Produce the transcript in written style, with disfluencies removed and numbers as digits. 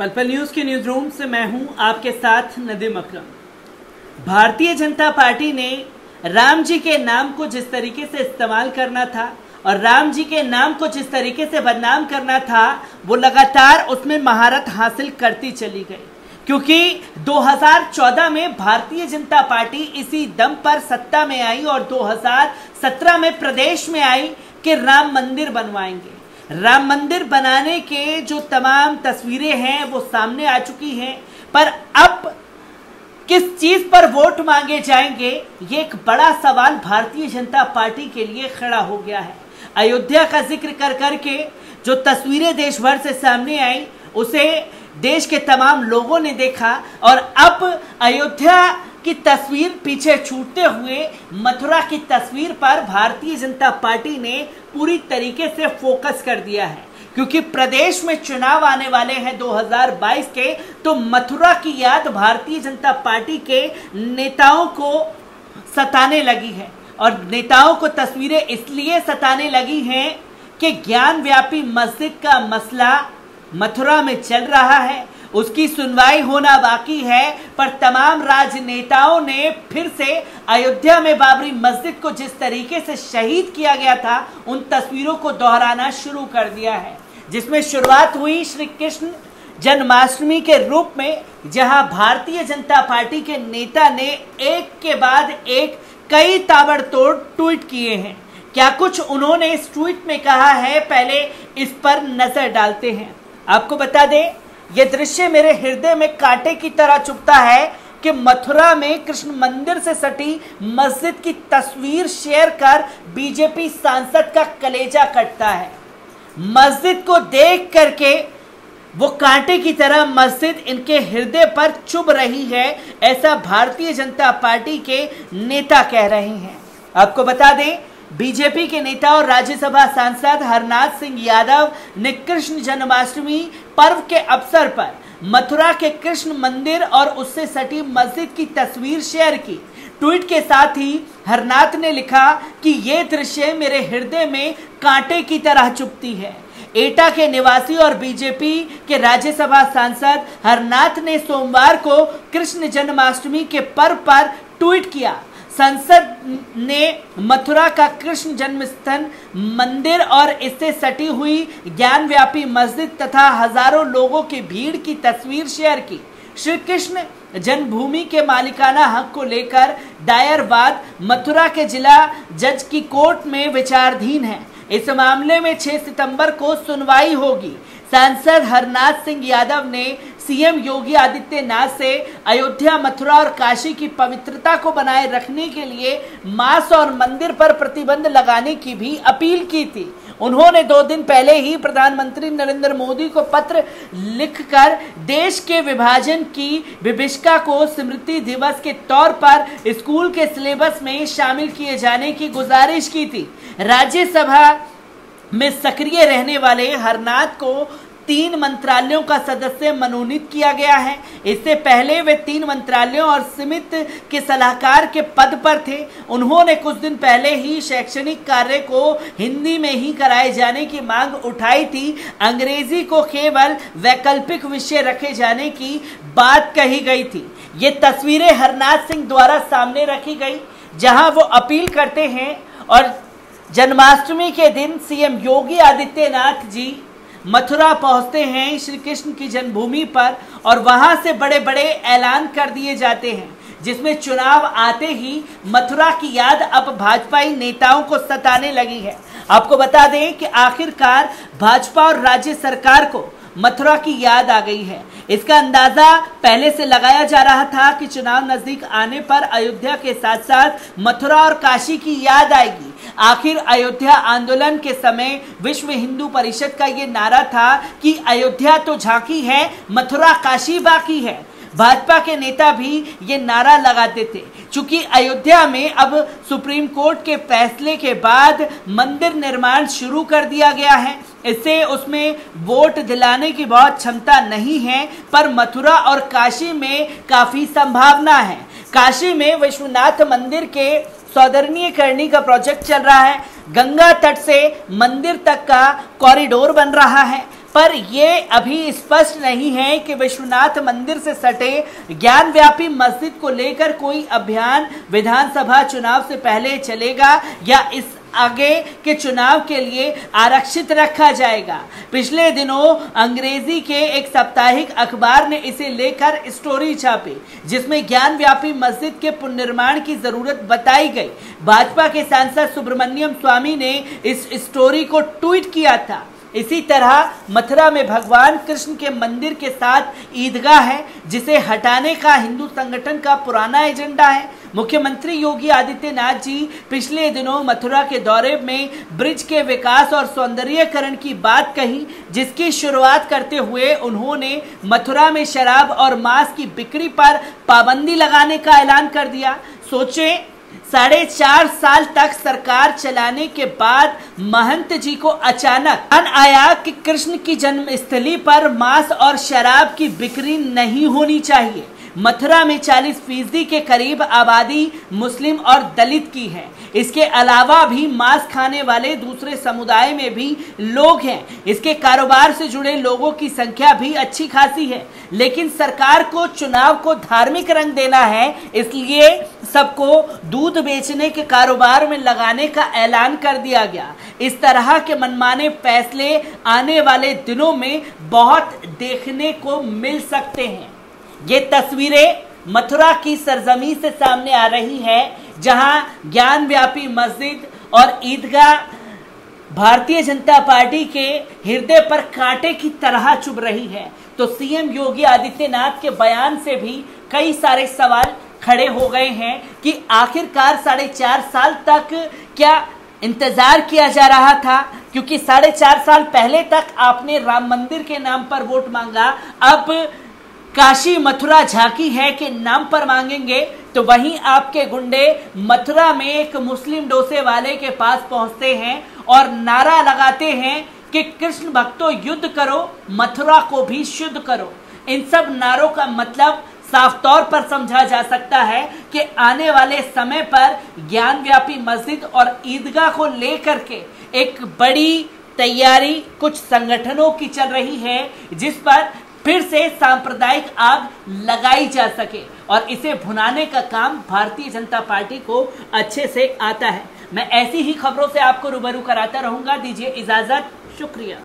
पल पल न्यूज के न्यूज रूम से मैं हूं आपके साथ नदीम अकरम। भारतीय जनता पार्टी ने राम जी के नाम को जिस तरीके से इस्तेमाल करना था और राम जी के नाम को जिस तरीके से बदनाम करना था, वो लगातार उसमें महारत हासिल करती चली गई। क्योंकि 2014 में भारतीय जनता पार्टी इसी दम पर सत्ता में आई और 2017 में प्रदेश में आई कि राम मंदिर बनवाएंगे। राम मंदिर बनाने के जो तमाम तस्वीरें हैं वो सामने आ चुकी हैं, पर अब किस चीज पर वोट मांगे जाएंगे, ये एक बड़ा सवाल भारतीय जनता पार्टी के लिए खड़ा हो गया है। अयोध्या का जिक्र कर करके जो तस्वीरें देश भर से सामने आई, उसे देश के तमाम लोगों ने देखा और अब अयोध्या की तस्वीर पीछे छूटते हुए मथुरा की तस्वीर पर भारतीय जनता पार्टी ने पूरी तरीके से फोकस कर दिया है। क्योंकि प्रदेश में चुनाव आने वाले हैं 2022 के, तो मथुरा की याद भारतीय जनता पार्टी के नेताओं को सताने लगी है। और नेताओं को तस्वीरें इसलिए सताने लगी हैं कि ज्ञान व्यापी मस्जिद का मसला मथुरा में चल रहा है, उसकी सुनवाई होना बाकी है, पर तमाम राजनेताओं ने फिर से अयोध्या में बाबरी मस्जिद को जिस तरीके से शहीद किया गया था, उन तस्वीरों को दोहराना शुरू कर दिया है। जिसमें शुरुआत हुई श्री कृष्ण जन्माष्टमी के रूप में, जहां भारतीय जनता पार्टी के नेता ने एक के बाद एक कई ताबड़तोड़ ट्वीट किए हैं। क्या कुछ उन्होंने इस ट्वीट में कहा है, पहले इस पर नजर डालते हैं। आपको बता दें, यह दृश्य मेरे हृदय में कांटे की तरह चुभता है कि मथुरा में कृष्ण मंदिर से सटी मस्जिद की तस्वीर शेयर कर बीजेपी सांसद का कलेजा कटता है। मस्जिद को देख करके वो कांटे की तरह मस्जिद इनके हृदय पर चुभ रही है, ऐसा भारतीय जनता पार्टी के नेता कह रहे हैं। आपको बता दें, बीजेपी के नेता और राज्यसभा सांसद हरनाथ सिंह यादव ने कृष्ण जन्माष्टमी पर्व के अवसर पर मथुरा के कृष्ण मंदिर और उससे सटी मस्जिद की तस्वीर शेयर की। ट्वीट के साथ ही हरनाथ ने लिखा कि ये दृश्य मेरे हृदय में कांटे की तरह चुभती है। एटा के निवासी और बीजेपी के राज्यसभा सांसद हरनाथ ने सोमवार को कृष्ण जन्माष्टमी के पर्व पर ट्वीट किया। संसद ने मथुरा का कृष्ण जन्मस्थल मंदिर और इससे सटी हुई ज्ञान व्यापी मस्जिद तथा हजारों लोगों की भीड़ की तस्वीर शेयर की। श्री कृष्ण जन्मभूमि के मालिकाना हक को लेकर दायर वाद मथुरा के जिला जज की कोर्ट में विचाराधीन है। इस मामले में 6 सितंबर को सुनवाई होगी। सांसद हरनाथ सिंह यादव ने सीएम योगी आदित्यनाथ से अयोध्या, मथुरा और काशी की पवित्रता को बनाए रखने के लिए मास और मंदिर पर प्रतिबंध लगाने की भी अपील की थी। उन्होंने 2 दिन पहले ही प्रधानमंत्री नरेंद्र मोदी को पत्र लिखकर देश के विभाजन की विभीषिका को स्मृति दिवस के तौर पर स्कूल के सिलेबस में शामिल किए जाने की गुजारिश की थी। राज्यसभा में सक्रिय रहने वाले हरनाथ को 3 मंत्रालयों का सदस्य मनोनीत किया गया है। इससे पहले वे 3 मंत्रालयों और समिति के सलाहकार के पद पर थे। उन्होंने कुछ दिन पहले ही शैक्षणिक कार्य को हिंदी में ही कराए जाने की मांग उठाई थी। अंग्रेजी को केवल वैकल्पिक विषय रखे जाने की बात कही गई थी। ये तस्वीरें हरनाथ सिंह द्वारा सामने रखी गई, जहां वो अपील करते हैं और जन्माष्टमी के दिन सीएम योगी आदित्यनाथ जी मथुरा पहुंचते हैं श्री कृष्ण की जन्मभूमि पर और वहां से बड़े बड़े ऐलान कर दिए जाते हैं, जिसमें चुनाव आते ही मथुरा की याद अब भाजपाई नेताओं को सताने लगी है। आपको बता दें कि आखिरकार भाजपा और राज्य सरकार को मथुरा की याद आ गई है। इसका अंदाजा पहले से लगाया जा रहा था कि चुनाव नजदीक आने पर अयोध्या के साथ साथ मथुरा और काशी की याद आएगी। आखिर अयोध्या आंदोलन के समय विश्व हिंदू परिषद का ये नारा था कि अयोध्या तो झांकी है, मथुरा काशी बाकी है। भाजपा के नेता भी ये नारा लगाते थे। चूंकि अयोध्या में अब सुप्रीम कोर्ट के फैसले के बाद मंदिर निर्माण शुरू कर दिया गया है, इससे उसमें वोट दिलाने की बहुत क्षमता नहीं है, पर मथुरा और काशी में काफी संभावना है। काशी में विश्वनाथ मंदिर के सौंदर्यीकरण का प्रोजेक्ट चल रहा है। गंगा तट से मंदिर तक का कॉरिडोर बन रहा है। पर यह अभी स्पष्ट नहीं है कि विश्वनाथ मंदिर से सटे ज्ञानव्यापी मस्जिद को लेकर कोई अभियान विधानसभा चुनाव से पहले चलेगा या इस आगे के चुनाव के लिए आरक्षित रखा जाएगा। पिछले दिनों अंग्रेजी के एक साप्ताहिक अखबार ने इसे लेकर स्टोरी छापी, जिसमें ज्ञानव्यापी मस्जिद के पुनर्निर्माण की जरूरत बताई गई। भाजपा के सांसद सुब्रमण्यम स्वामी ने इस स्टोरी को ट्वीट किया था। इसी तरह मथुरा में भगवान कृष्ण के मंदिर के साथ ईदगाह है, जिसे हटाने का हिंदू संगठन का पुराना एजेंडा है। मुख्यमंत्री योगी आदित्यनाथ जी पिछले दिनों मथुरा के दौरे में ब्रिज के विकास और सौंदर्यीकरण की बात कही, जिसकी शुरुआत करते हुए उन्होंने मथुरा में शराब और मांस की बिक्री पर पाबंदी लगाने का ऐलान कर दिया। सोचें, 4.5 साल तक सरकार चलाने के बाद महंत जी को अचानक ध्यान आया कि कृष्ण की जन्मस्थली पर मांस और शराब की बिक्री नहीं होनी चाहिए। मथुरा में 40% के करीब आबादी मुस्लिम और दलित की है। इसके अलावा भी मांस खाने वाले दूसरे समुदाय में भी लोग हैं। इसके कारोबार से जुड़े लोगों की संख्या भी अच्छी खासी है, लेकिन सरकार को चुनाव को धार्मिक रंग देना है, इसलिए सबको दूध बेचने के कारोबार में लगाने का ऐलान कर दिया गया। इस तरह के मनमाने फैसले आने वाले दिनों में बहुत देखने को मिल सकते हैं। ये तस्वीरें मथुरा की सरजमी से सामने आ रही है, जहां ज्ञानव्यापी मस्जिद और ईदगाह भारतीय जनता पार्टी के हृदय पर कांटे की तरह चुभ रही है। तो सीएम योगी आदित्यनाथ के बयान से भी कई सारे सवाल खड़े हो गए हैं कि आखिरकार 4.5 साल तक क्या इंतजार किया जा रहा था, क्योंकि 4.5 साल पहले तक आपने राम मंदिर के नाम पर वोट मांगा, अब काशी मथुरा झांकी है के नाम पर मांगेंगे। तो वहीं आपके गुंडे मथुरा में एक मुस्लिम डोसे वाले के पास पहुंचते हैं और नारा लगाते हैं कि कृष्ण भक्तों युद्ध करो, मथुरा को भी शुद्ध करो। इन सब नारों का मतलब साफ तौर पर समझा जा सकता है कि आने वाले समय पर ज्ञानव्यापी मस्जिद और ईदगाह को लेकर के एक बड़ी तैयारी कुछ संगठनों की चल रही है, जिस पर फिर से सांप्रदायिक आग लगाई जा सके, और इसे भुनाने का काम भारतीय जनता पार्टी को अच्छे से आता है। मैं ऐसी ही खबरों से आपको रूबरू कराता रहूंगा। दीजिए इजाजत, शुक्रिया।